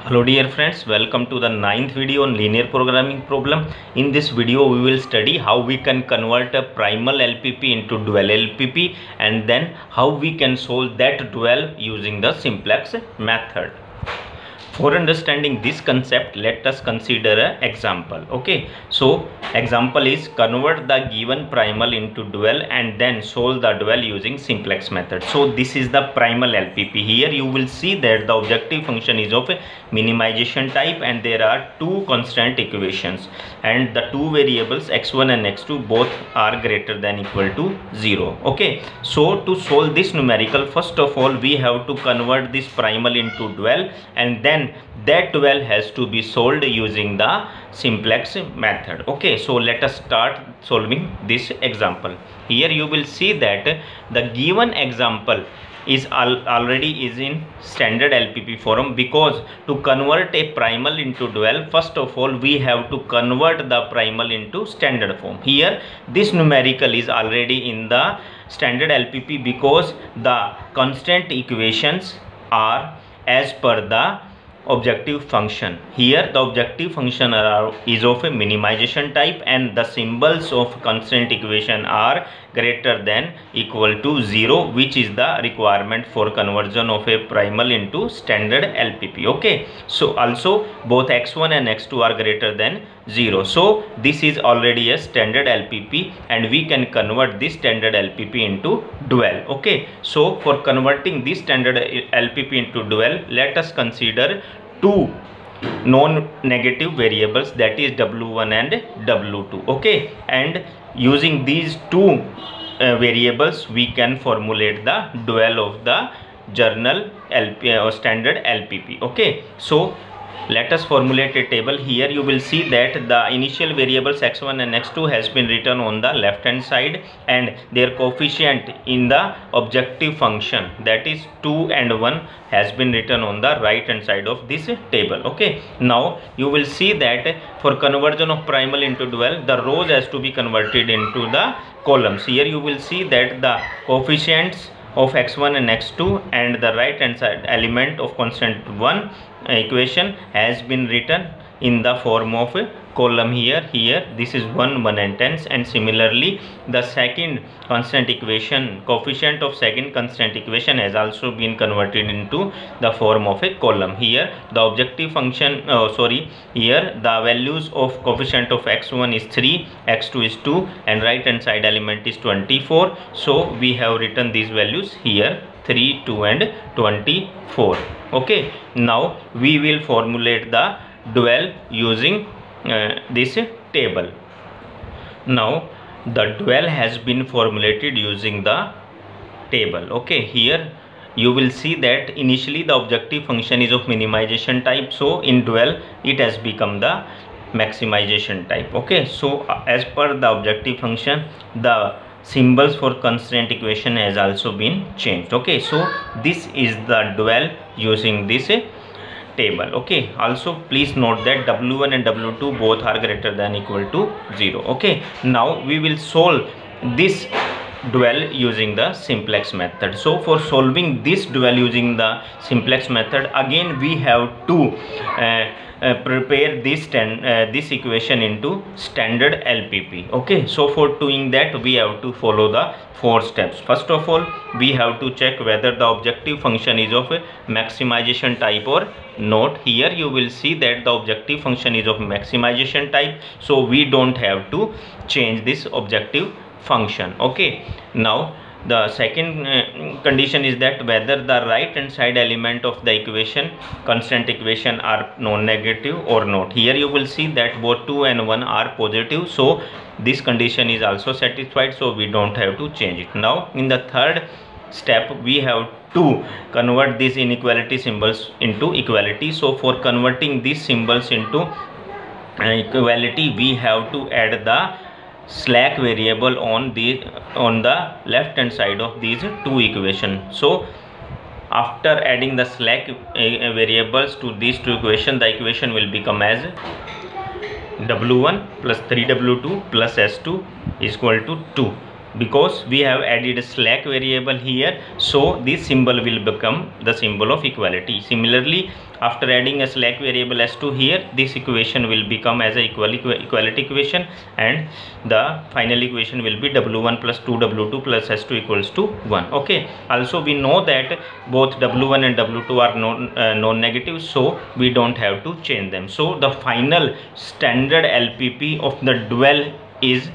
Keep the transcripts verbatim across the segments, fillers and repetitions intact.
Hello dear friends, welcome to the ninth video on linear programming problem. In this video we will study how we can convert a primal L P P into dual L P P and then how we can solve that dual using the simplex method. For understanding this concept, let us consider an example. Okay, so example is convert the given primal into dual and then solve the dual using simplex method. So this is the primal L P P. Here you will see that the objective function is of a minimization type and there are two constant equations and the two variables x one and x two both are greater than equal to zero. Okay, so to solve this numerical, first of all we have to convert this primal into dual and then that dual has to be solved using the simplex method. Okay, so let us start solving this example. Here you will see that the given example is al already is in standard L P P form, because to convert a primal into dual, first of all we have to convert the primal into standard form. Here this numerical is already in the standard L P P because the constant equations are as per the objective function. Here the objective function are, is of a minimization type and the symbols of constant equation are greater than equal to zero, which is the requirement for conversion of a primal into standard L P P. Okay, so also both x one and x two are greater than zero, so this is already a standard L P P and we can convert this standard L P P into dual. Okay, so for converting this standard L P P into dual, let us consider two non-negative variables, that is w one and w two. Okay, and using these two uh, variables we can formulate the dual of the journal L P or standard L P P. Okay, so let us formulate a table. Here you will see that the initial variables x one and x two has been written on the left hand side and their coefficient in the objective function, that is two and one, has been written on the right hand side of this table. Okay, now you will see that for conversion of primal into dual, the rows has to be converted into the columns. Here you will see that the coefficients of x one and x two and the right hand side element of constant one equation has been written in the form of a column. Here here this is one, one and tens, and similarly the second constant equation, coefficient of second constant equation has also been converted into the form of a column. Here the objective function oh sorry here the values of coefficient of x one is three, x two is two and right hand side element is twenty-four, so we have written these values here, three, two and twenty-four. Okay, now we will formulate the dual using uh, this table. Now the dual has been formulated using the table. Okay, here you will see that initially the objective function is of minimization type, so in dual it has become the maximization type. Okay, so uh, as per the objective function, the symbols for constant equation has also been changed. Okay, so this is the dual using this uh, table. Okay, also please note that w one and w two both are greater than equal to zero. Okay, now we will solve this dual using the simplex method. So for solving this dual using the simplex method, again we have to uh, uh, prepare this ten, uh, this equation into standard L P P. Okay, so for doing that we have to follow the four steps. First of all we have to check whether the objective function is of a maximization type or not. Here you will see that the objective function is of maximization type, so we don't have to change this objective function. Okay, now the second uh, condition is that whether the right hand side element of the equation, constant equation, are non-negative or not. Here you will see that both two and one are positive, so this condition is also satisfied, so we don't have to change it. Now in the third step we have to convert these inequality symbols into equality. So for converting these symbols into uh, equality we have to add the slack variable on the on the left hand side of these two equations. So after adding the slack uh, variables to these two equations, the equation will become as w one plus three w two plus s two is equal to two. because we have added a slack variable here, so this symbol will become the symbol of equality. Similarly, after adding a slack variable s two here, this equation will become as a equal equality equation, and the final equation will be w one plus two w two plus s two equals to one. Okay, also we know that both w one and w two are non uh, non-negative, so we don't have to change them. So the final standard L P P of the dual is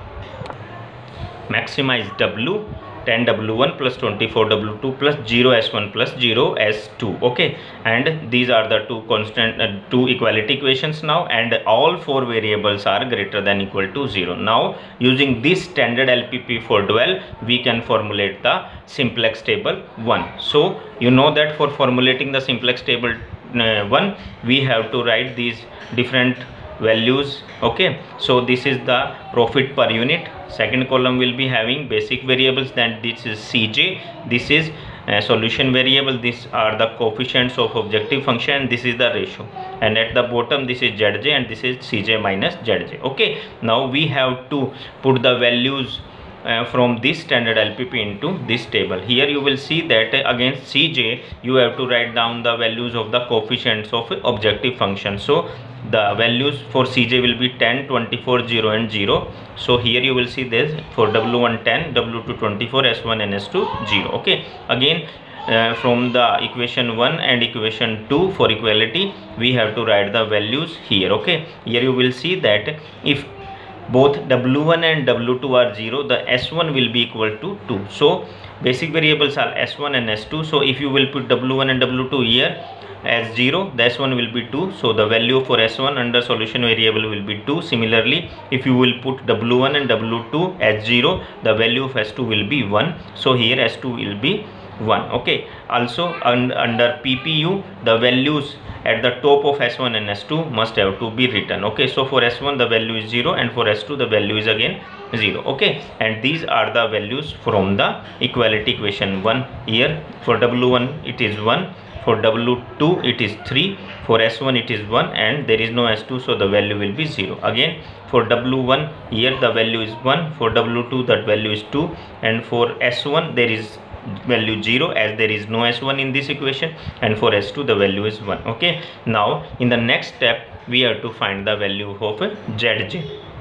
maximize w, ten w one plus twenty-four w two plus zero s one plus zero s two. Okay, and these are the two constant uh, two equality equations now, and all four variables are greater than equal to zero. Now using this standard L P P for dual, we can formulate the simplex table one. So you know that for formulating the simplex table uh, one, we have to write these different values. Okay, so this is the profit per unit. Second column will be having basic variables, then this is C J, this is uh, solution variable, these are the coefficients of objective function, this is the ratio, and at the bottom this is Z J and this is C J minus Z J. Okay, now we have to put the values Uh, from this standard L P P into this table. Here you will see that uh, against C J you have to write down the values of the coefficients of objective function. So the values for C J will be ten, twenty-four, zero and zero. So here you will see this for w one ten, w two twenty-four, s one and s two zero. Okay, again uh, from the equation one and equation two for equality we have to write the values here. Okay, here you will see that if both w one and w two are zero, the s one will be equal to two. So basic variables are s one and s two. So if you will put w one and w two here as zero, the s one will be two. So the value for s one under solution variable will be two. Similarly, if you will put w one and w two as zero, the value of s two will be one. So here s two will be one. Okay, also un under P P U the values at the top of s one and s two must have to be written. Okay, so for s one the value is zero and for s two the value is again zero. Okay, and these are the values from the equality equation one. Here for w one it is one, for w two it is three, for s one it is one, and there is no s two, so the value will be zero. Again for w one here the value is one, for w two that value is two, and for s one there is value zero as there is no s one in this equation, and for s two the value is one. Okay, now in the next step we have to find the value of Z J.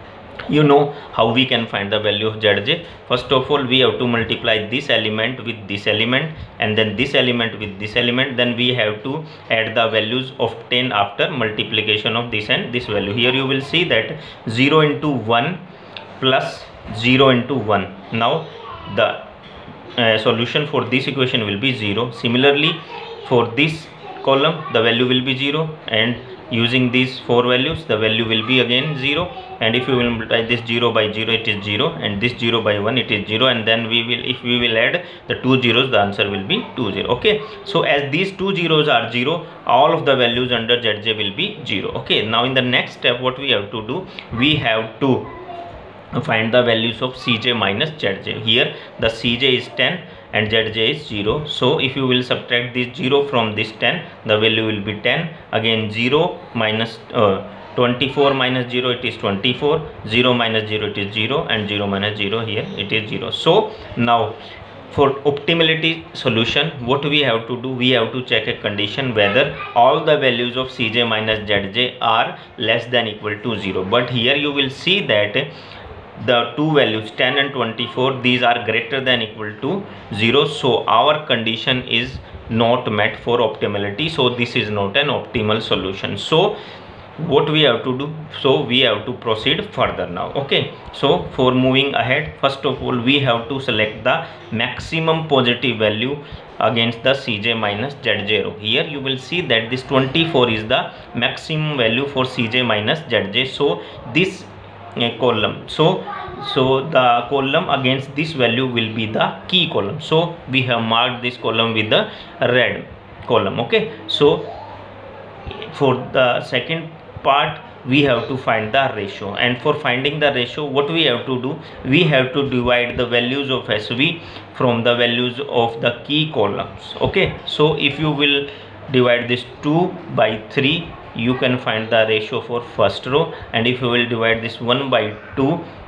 You know how we can find the value of Z J. First of all we have to multiply this element with this element, and then this element with this element, then we have to add the values of ten after multiplication of this and this value. Here you will see that zero into one plus zero into one. Now the Uh, solution for this equation will be zero. Similarly for this column the value will be zero, and using these four values the value will be again zero, and if you will multiply this zero by zero it is zero, and this zero by one it is zero, and then we will if we will add the two zeros the answer will be two zero. Okay, so as these two zeros are zero, all of the values under Z J will be zero. Okay, now in the next step what we have to do, we have to find the values of C J minus Z J. Here the C J is ten and Z J is zero. So if you will subtract this zero from this ten, the value will be ten. Again zero minus uh, twenty-four minus zero it is twenty-four, zero minus zero it is zero, and zero minus zero here it is zero. So now for optimality solution what we have to do, we have to check a condition whether all the values of C J minus Z J are less than equal to zero. But here you will see that the two values ten and twenty-four, these are greater than equal to zero, so our condition is not met for optimality, so this is not an optimal solution. So what we have to do, so we have to proceed further now. Okay, so for moving ahead, first of all we have to select the maximum positive value against the C J minus Z J row. Here you will see that this twenty-four is the maximum value for C J minus Z J. So this a column, so so the column against this value will be the key column, so we have marked this column with the red column. Okay, so for the second part we have to find the ratio, and for finding the ratio what we have to do, we have to divide the values of S V from the values of the key columns. Okay, so if you will divide this two by three, you can find the ratio for first row, and if you will divide this one by two,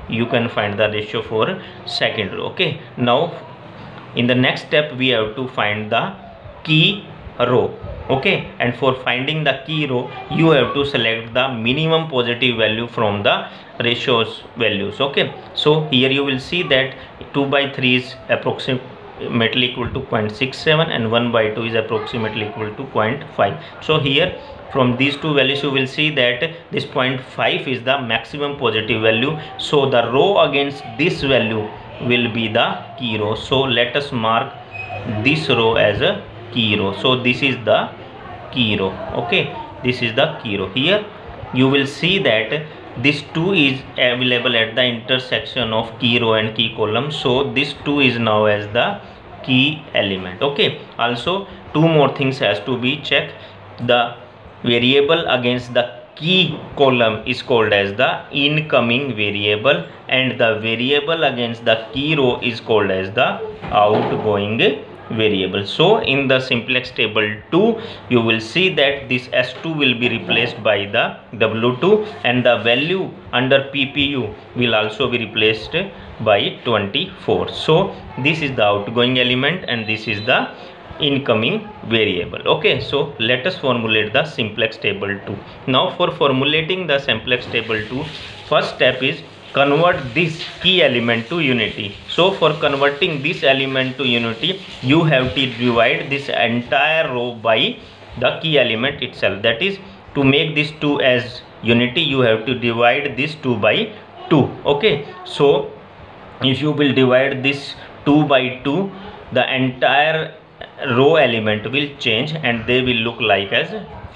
you can find the ratio for second row. Okay, now in the next step we have to find the key row. Okay, and for finding the key row you have to select the minimum positive value from the ratios values. Okay, so here you will see that two by three is approximately equal to zero point six seven and one by two is approximately equal to zero point five. So here from these two values you will see that this zero point five is the maximum positive value, so the row against this value will be the key row. So let us mark this row as a key row. So this is the key row. Okay, this is the key row. Here you will see that this two is available at the intersection of key row and key column, so this two is now as the key element. Okay, also two more things has to be checked. The variable against the key column is called as the incoming variable, and the variable against the key row is called as the outgoing variable. So in the simplex table two you will see that this S two will be replaced by the W two, and the value under P P U will also be replaced by twenty-four. So this is the outgoing element and this is the incoming variable. Okay, so let us formulate the simplex table two. Now for formulating the simplex table two, first step is convert this key element to unity. So for converting this element to unity you have to divide this entire row by the key element itself. That is, to make this two as unity you have to divide this two by two. Okay, so if you will divide this two by two, the entire row element will change and they will look like as.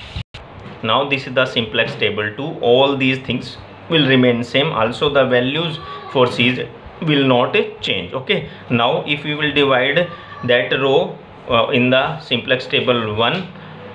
Now this is the simplex table two. All these things will remain same. Also the values for C's will not change. Okay, now if we will divide that row uh, in the simplex table one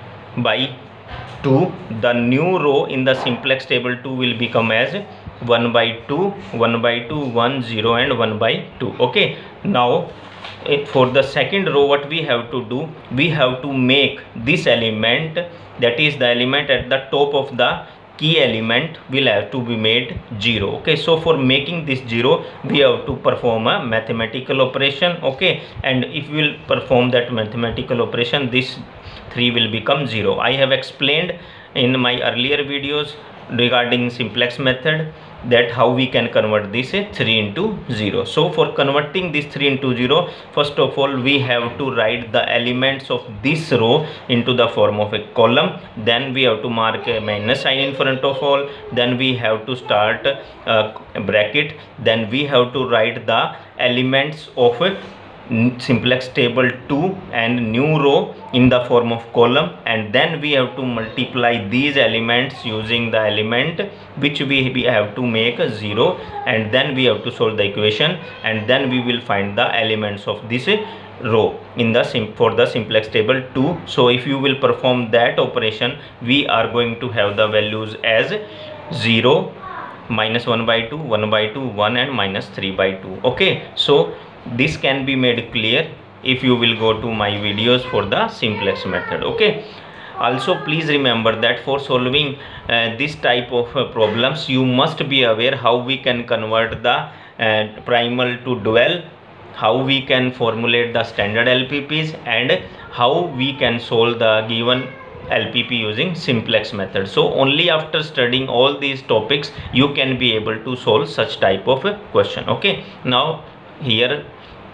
by two, the new row in the simplex table two will become as one by two, one by two, one, zero and one by two. Okay, now for the second row what we have to do, we have to make this element, that is the element at the top of the key element, will have to be made zero. Okay, so for making this zero we have to perform a mathematical operation. Okay, and if we will perform that mathematical operation, this three will become zero. I have explained in my earlier videos regarding simplex method that how we can convert this three into zero. So for converting this three into zero, first of all we have to write the elements of this row into the form of a column, then we have to mark a minus sign in front of all, then we have to start a bracket, then we have to write the elements of a simplex table two and new row in the form of column, and then we have to multiply these elements using the element which we, we have to make a zero, and then we have to solve the equation, and then we will find the elements of this row in the sim for the simplex table two. So if you will perform that operation, we are going to have the values as zero, minus one by two, one by two, one and minus three by two. Okay, so this can be made clear if you will go to my videos for the simplex method. Okay, also please remember that for solving uh, this type of uh, problems you must be aware how we can convert the uh, primal to dual, how we can formulate the standard L P Ps, and how we can solve the given L P P using simplex method. So only after studying all these topics you can be able to solve such type of a question. Okay, now here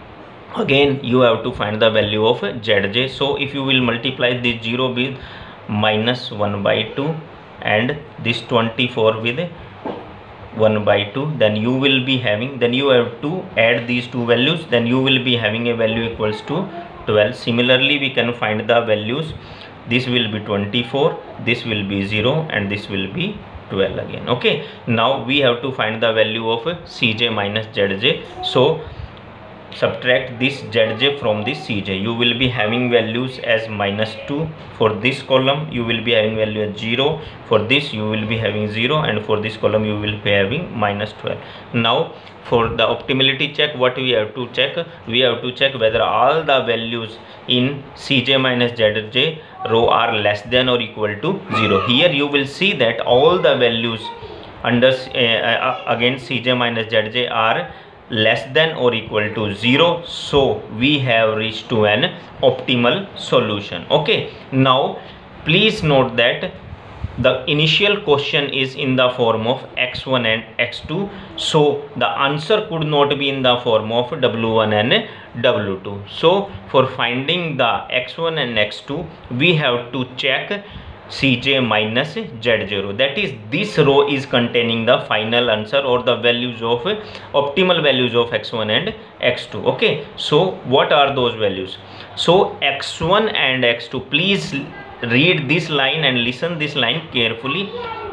again you have to find the value of zj. So if you will multiply this zero with minus one by two and this twenty-four with one by two, then you will be having, then you have to add these two values, then you will be having a value equals to twelve. Similarly we can find the values, this will be twenty-four, this will be zero and this will be twelve again. Okay, now we have to find the value of cj minus zj. So subtract this zj from this cj, you will be having values as minus two for this column, you will be having value as zero, for this you will be having zero, and for this column you will be having minus twelve. Now for the optimality check, what we have to check, we have to check whether all the values in cj minus zj row are less than or equal to zero. Here you will see that all the values under uh, against Cj minus Zj are less than or equal to zero, so we have reached to an optimal solution. Okay, now please note that the initial question is in the form of x one and x two, so the answer could not be in the form of w one and w two. So for finding the x one and x two, we have to check Cj minus Z zero, that is this row is containing the final answer or the values of optimal values of x one and x two. Okay, so what are those values? So x one and x two, please read this line and listen this line carefully.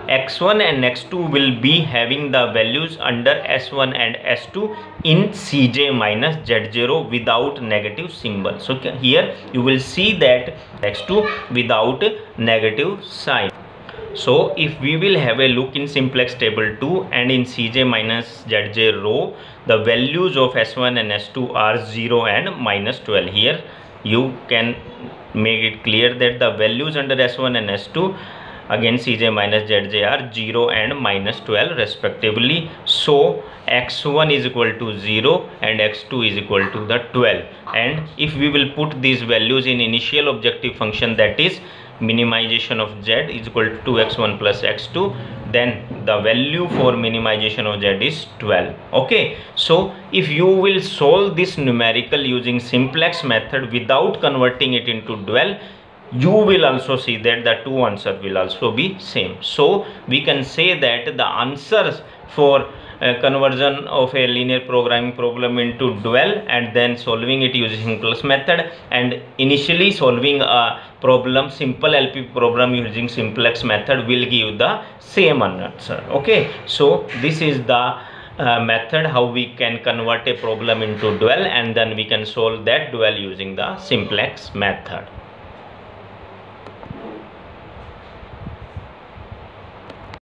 X one and x two will be having the values under S one and S two in Cj minus Z zero without negative symbol. So here you will see that x two without negative sign. So if we will have a look in simplex table two and in Cj minus Zj row, the values of S one and S two are zero and minus twelve. Here you can make it clear that the values under S one and S two again Cj minus Zj are zero and minus twelve respectively. So x one is equal to zero and x two is equal to the twelve, and if we will put these values in initial objective function, that is minimization of z is equal to two x one plus x two, then the value for minimization of z is twelve. Okay, so if you will solve this numerical using simplex method without converting it into dual, you will also see that the two answers will also be same. So we can say that the answers for uh, conversion of a linear programming problem into dual and then solving it using simplex method, and initially solving a problem, simple L P P program using simplex method, will give the same answer. Okay, so this is the uh, method how we can convert a problem into dual, and then we can solve that dual using the simplex method.